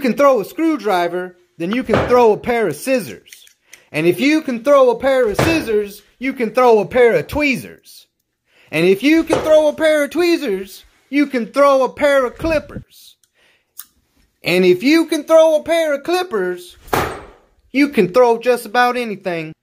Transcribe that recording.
can throw a screwdriver, then you can throw a pair of scissors. And if you can throw a pair of scissors, you can throw a pair of tweezers. And if you can throw a pair of tweezers, you can throw a pair of clippers. And if you can throw a pair of clippers, you can throw just about anything.